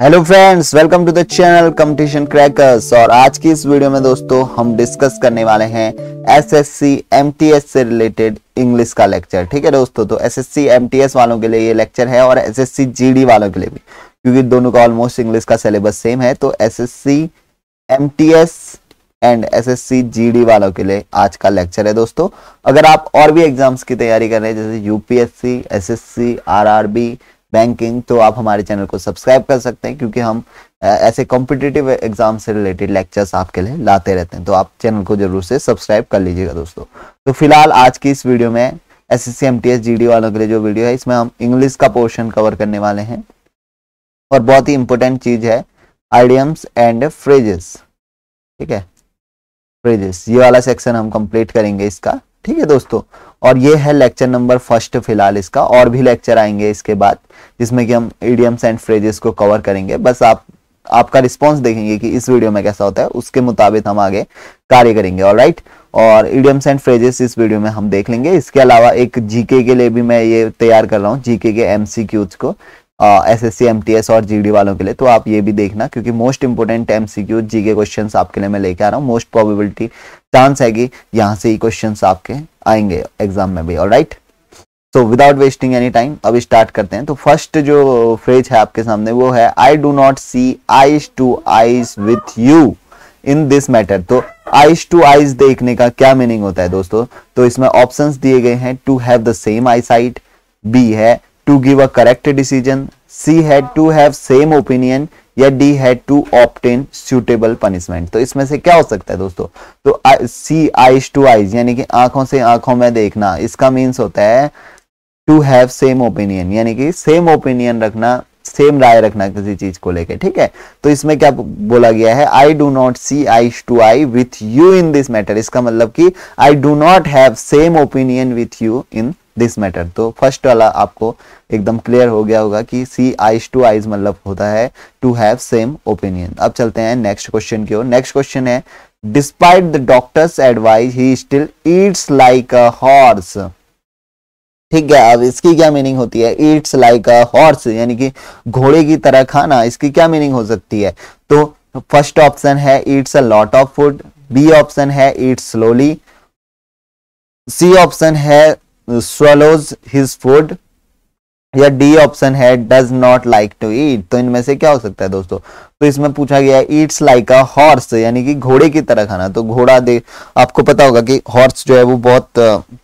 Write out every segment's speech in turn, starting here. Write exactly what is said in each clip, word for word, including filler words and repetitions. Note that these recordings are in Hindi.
Hello friends, welcome to the channel competition crackers. और आज की इस वीडियो में दोस्तों हम डिस्कस करने वाले हैं एसएससी एमटीएस से रिलेटेड इंग्लिश का लेक्चर। ठीक है दोस्तों, तो एसएससी एमटीएस वालों के लिए ये लेक्चर है और एसएससी जीडी वालों के लिए भी, क्योंकि दोनों का ऑलमोस्ट इंग्लिश का सिलेबस सेम है। तो SSC MTS and SSC GD वालों के लिए आज का लेक्चर है दोस्तों। अगर आप और भी एग्जाम्स की तैयारी कर रहे हैं जैसे यूपीएससी, एसएससी, आरआरबी, बैंकिंग, तो आप हमारे चैनल को सब्सक्राइब कर सकते हैं, क्योंकि हम ऐसे कॉम्पिटिटिव एग्जाम से रिलेटेड लेक्चर्स आपके लिए लाते रहते हैं। तो आप चैनल को जरूर से सब्सक्राइब कर लीजिएगा दोस्तों। तो फिलहाल आज की इस वीडियो में एसएससी एमटीएस जीडी वालों के लिए जो वीडियो है, इसमें हम इंग्लिश का पोर्शन कवर करने वाले हैं और बहुत ही इंपॉर्टेंट चीज है आइडियम्स एंड फ्रेजेस। ठीक है, फ्रेजेस, ये वाला सेक्शन हम कंप्लीट करेंगे इसका। ठीक है दोस्तों, और ये है लेक्चर नंबर फर्स्ट फिलहाल इसका। और भी लेक्चर आएंगे इसके बाद जिसमें कि हम इडियम्स एंड फ्रेजेस को कवर करेंगे। बस आप आपका रिस्पांस देखेंगे कि इस वीडियो में कैसा होता है, उसके मुताबिक हम आगे कार्य करेंगे। ऑलराइट, और इडियम्स एंड फ्रेजेस इस वीडियो में हम देख लेंगे। इसके अलावा एक जीके के लिए भी मैं ये तैयार कर रहा हूँ, जीके के एमसीक्यूज को एसएससी एमटीएस और जीडी वालों के लिए। तो आप ये भी देखना, क्योंकि most important MCQ GK questions आपके लिए मैं लेके आ रहा हूँ। मोस्ट प्रोबेबिलिटी चांस है कि यहाँ से ही क्वेश्चंस आपके आएंगे एग्जाम में भी। Alright, so without wasting any time अब स्टार्ट करते हैं। तो फर्स्ट जो फ्रेज है आपके सामने वो है I do not see eyes to eyes with you in this matter. तो आईज टू आईज देखने का क्या मीनिंग होता है दोस्तों? तो इसमें ऑप्शंस दिए गए हैं, to have the same eye sight, B है to give a correct decision, C है टू हैव सेम ओपिनियन, या डी है टू ऑब्टेन सुटेबल पनिशमेंट। तो इसमें से क्या हो सकता है दोस्तों? तो सी आईज टू आईज यानी कि आंखों से आंखों में देखना, इसका मीन्स होता है टू हैव सेम ओपिनियन, यानी कि सेम ओपिनियन रखना, सेम राय रखना किसी चीज को लेके। ठीक है, तो इसमें क्या बोला गया है, I do not see eyes to eye with you in this matter. इसका मतलब कि I do not have same opinion with you in this matter. तो फर्स्ट वाला आपको एकदम क्लियर हो गया होगा कि सी आईज टू आईज मतलब होता है टू हैव सेम ओपिनियन। अब चलते हैं नेक्स्ट क्वेश्चन की ओर। नेक्स्ट क्वेश्चन है, despite the doctor's advice he still eats like a horse. ठीक है, अब इसकी क्या मीनिंग होती है? ईट्स लाइक अ हॉर्स यानी कि घोड़े की तरह खाना, इसकी क्या मीनिंग हो सकती है? तो फर्स्ट ऑप्शन है eats a lot of food, B option है ईट्स स्लोली, सी ऑप्शन है swallows his food, या डी ऑप्शन है does not like to eat. तो इनमें से क्या हो सकता है दोस्तों? तो इसमें पूछा गया है ईट्स लाइक अ हॉर्स यानी कि घोड़े की तरह खाना। तो घोड़ा दे, आपको पता होगा कि हॉर्स जो है वो बहुत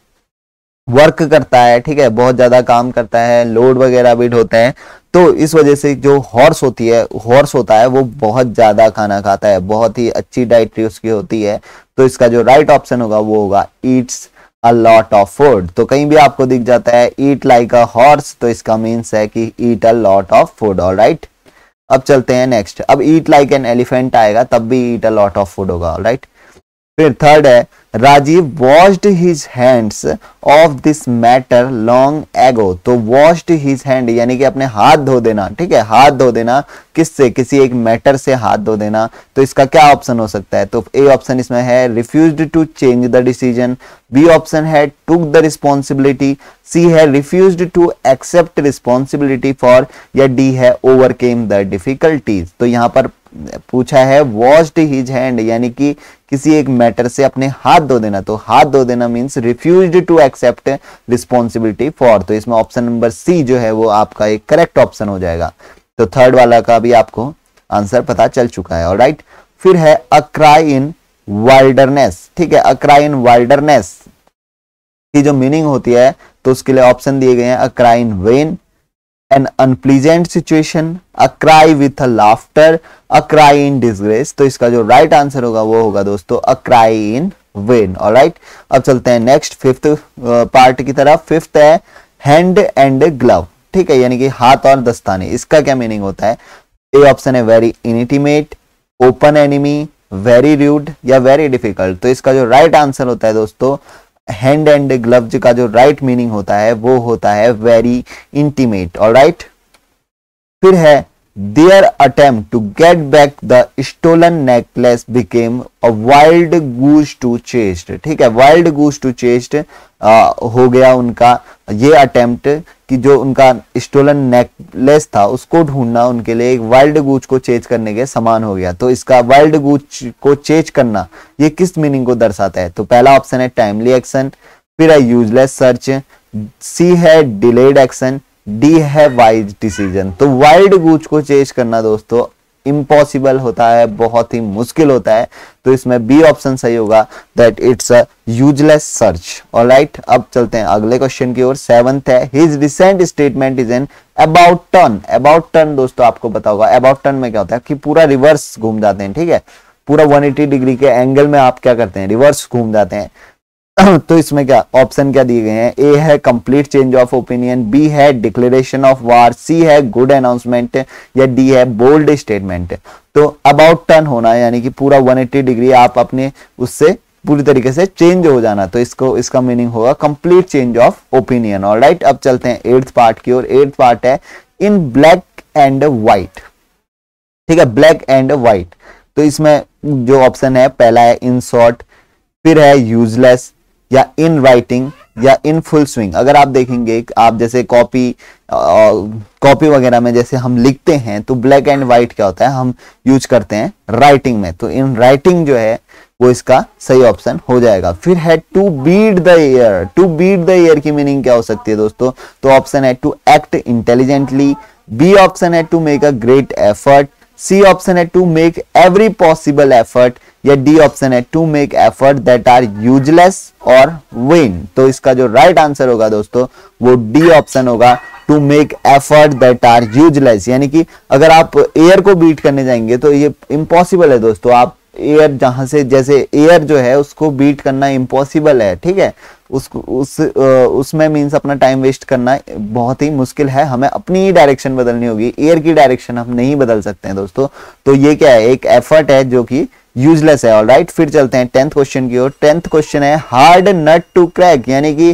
वर्क करता है। ठीक है, बहुत ज्यादा काम करता है, लोड वगैरह भी ढोता है। तो इस वजह से जो हॉर्स होती है हॉर्स होता है वो बहुत ज्यादा खाना खाता है, बहुत ही अच्छी डाइटरी उसकी होती है। तो इसका जो राइट ऑप्शन होगा वो होगा eats a lot of food. तो कहीं भी आपको दिख जाता है ईट लाइक अ हॉर्स, तो इसका मीन्स है कि eat a lot of food. Alright, अब चलते हैं नेक्स्ट। अब ईट लाइक एन एलिफेंट आएगा तब भी eat a lot of food होगा। ऑलराइट, फिर थर्ड है Rajiv washed his hands of this matter long ago. तो वॉश्ड हिज हैंड यानी कि अपने हाथ धो देना। ठीक है, हाथ धो देना किससे? किसी एक मैटर से हाथ धो देना। तो इसका क्या ऑप्शन हो सकता है? तो ए ऑप्शन इसमें है refused to change the decision, B option है टुक द रिस्पॉन्सिबिलिटी, सी है refused to accept responsibility for, या डी है ओवरकेम द डिफिकल्टीज। तो यहाँ पर पूछा है वॉश्ड हिज हैंड यानी कि किसी एक मैटर से अपने हाथ धो देना। तो हाथ धो देना means refused to accept responsibility for. तो इसमें ऑप्शन नंबर सी जो है वो आपका एक करेक्ट ऑप्शन हो जाएगा। तो थर्ड वाला का भी आपको आंसर पता चल चुका है। ऑलराइट, फिर है अ क्राई इन वाइल्डरनेस। ठीक है, अ क्राई इन वाइल्डरनेस की जो मीनिंग होती है तो उसके लिए ऑप्शन दिए गए हैं, a cry in vain, an unpleasant situation, a cry with a laughter, a cry in disgrace। तो इसका जो राइट right आंसर होगा वो होगा दोस्तों a cry in vain। Alright, अब चलते हैं नेक्स्ट फिफ्थ पार्ट की तरफ। फिफ्थ है हैंड एंड ग्लव। ठीक है, यानी कि हाथ और दस्ताने। इसका क्या मीनिंग होता है? ए ऑप्शन है very intimate, open enemy, very rude, या वेरी डिफिकल्ट। तो इसका जो राइट right आंसर होता है दोस्तों हैंड एंड ग्लव्स का जो राइट मीनिंग होता है वो होता है वेरी इंटीमेट। ऑलराइट, फिर है their attempt to get back the stolen necklace became a wild goose to chase. ठीक है, वाइल्ड गूस टू चेस्ट हो गया उनका ये अटेम्प्ट कि जो उनका स्टोलन नेकलेस था उसको ढूंढना उनके लिए एक वाइल्ड गूच को चेज करने के समान हो गया। तो इसका वाइल्ड गूच को चेज करना ये किस मीनिंग को दर्शाता है? तो पहला ऑप्शन है टाइमली एक्शन, फिर है यूजलेस सर्च, सी है डिलेड एक्शन, डी है वाइज डिसीजन। तो वाइल्ड गूच को चेज करना दोस्तों इम्पॉसिबल होता है, बहुत ही मुश्किल होता है। तो इसमें बी ऑप्शन सही होगा, that it's a useless search. Alright, अब चलते हैं अगले क्वेश्चन की ओर। सेवंथ है, his recent statement is an about turn. About turn दोस्तों आपको पता होगा, अबाउट टर्न में क्या होता है कि पूरा रिवर्स घूम जाते हैं, ठीक है, पूरा एक सौ अस्सी डिग्री के एंगल में आप क्या करते हैं, रिवर्स घूम जाते हैं। तो इसमें क्या ऑप्शन क्या दिए गए हैं? ए है complete change of opinion, B है डिक्लेरेशन ऑफ वार, सी है गुड अनाउंसमेंट, या डी है बोल्ड स्टेटमेंट। तो अबाउट टर्न होना यानी कि पूरा एक सौ अस्सी डिग्री आप अपने उससे पूरी तरीके से चेंज हो जाना, तो इसको इसका मीनिंग होगा complete change of opinion. Alright, अब चलते हैं एट्थ पार्ट की ओर। एट्थ पार्ट है इन ब्लैक एंड व्हाइट, ठीक है, ब्लैक एंड व्हाइट। तो इसमें जो ऑप्शन है पहला है इन शॉर्ट, फिर है यूजलेस, या इन राइटिंग, या इन फुल स्विंग। अगर आप देखेंगे आप जैसे कॉपी कॉपी वगैरह में जैसे हम लिखते हैं तो ब्लैक एंड व्हाइट क्या होता है, हम यूज करते हैं राइटिंग में। तो इन राइटिंग जो है वो इसका सही ऑप्शन हो जाएगा। फिर है to beat the air. To beat the air की मीनिंग क्या हो सकती है दोस्तों? तो ऑप्शन है to act intelligently, B option है to make a great effort, C option है to make every possible effort, या डी ऑप्शन है to make effort that are useless और वेन। तो इसका जो राइट right आंसर होगा दोस्तों वो डी ऑप्शन होगा, to make effort that are useless. यानी कि अगर आप एयर को बीट करने जाएंगे तो ये इम्पॉसिबल है दोस्तों। आप एयर जहां से जैसे एयर जो है उसको बीट करना इम्पॉसिबल है, ठीक है, उसको उस उसमें मीन्स अपना टाइम वेस्ट करना बहुत ही मुश्किल है। हमें अपनी डायरेक्शन बदलनी होगी, एयर की डायरेक्शन हम नहीं बदल सकते हैं दोस्तों। तो ये क्या है, एक एफर्ट है जो कि यूजलेस है। ऑलराइट, फिर चलते हैं टेंथ क्वेश्चन की ओर। टेंथ क्वेश्चन है हार्ड नट टू क्रैक, यानी कि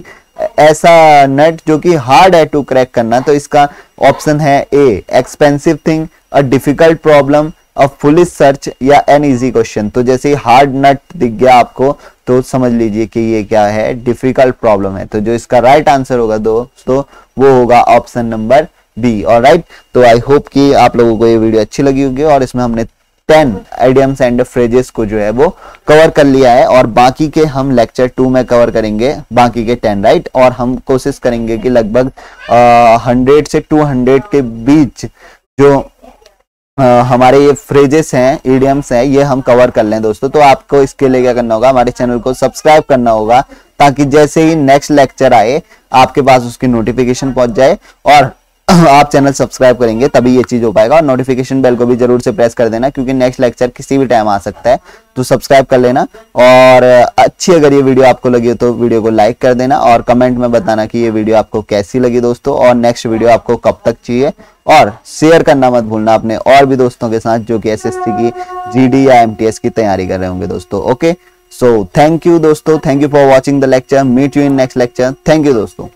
ऐसा नट जो कि हार्ड है टू क्रैक करना। तो इसका ऑप्शन है A expensive thing, a difficult problem, a foolish search, या एन इजी क्वेश्चन। तो जैसे हार्ड नट दिख गया आपको तो समझ लीजिए कि ये क्या है, डिफिकल्ट प्रॉब्लम है। तो जो इसका राइट आंसर होगा दोस्तों वो होगा ऑप्शन नंबर बी। ऑलराइट, तो आई होप कि आप लोगों को ये वीडियो अच्छी लगी होगी और इसमें हमने टेन आइडियम्स एंड फ्रेजेस को जो है वो कवर कर लिया है, और बाकी के हम लेक्चर टू में कवर करेंगे बाकी के टेन। राइट, और हम कोशिश करेंगे कि लगभग हंड्रेड से टू हंड्रेड के बीच जो Uh, हमारे ये फ्रेजेस हैं, इडियम्स हैं, ये हम कवर कर लें दोस्तों। तो आपको इसके लिए क्या करना होगा, हमारे चैनल को सब्सक्राइब करना होगा ताकि जैसे ही नेक्स्ट लेक्चर आए आपके पास उसकी नोटिफिकेशन पहुंच जाए, और आप चैनल सब्सक्राइब करेंगे तभी ये चीज हो पाएगा। और नोटिफिकेशन बेल को भी जरूर से प्रेस कर देना क्योंकि नेक्स्ट लेक्चर किसी भी टाइम आ सकता है, तो सब्सक्राइब कर लेना। और अच्छी अगर ये वीडियो आपको लगी हो तो वीडियो को लाइक कर देना, और कमेंट में बताना कि ये वीडियो आपको कैसी लगी दोस्तों, और नेक्स्ट वीडियो आपको कब तक चाहिए। और शेयर करना मत भूलना अपने और भी दोस्तों के साथ जो कि एसएससी की, जीडी या एमटीएस की तैयारी कर रहे होंगे दोस्तों। ओके, सो थैंक यू दोस्तों, thank you for watching the lecture, meet you in next lecture. Thank you दोस्तों।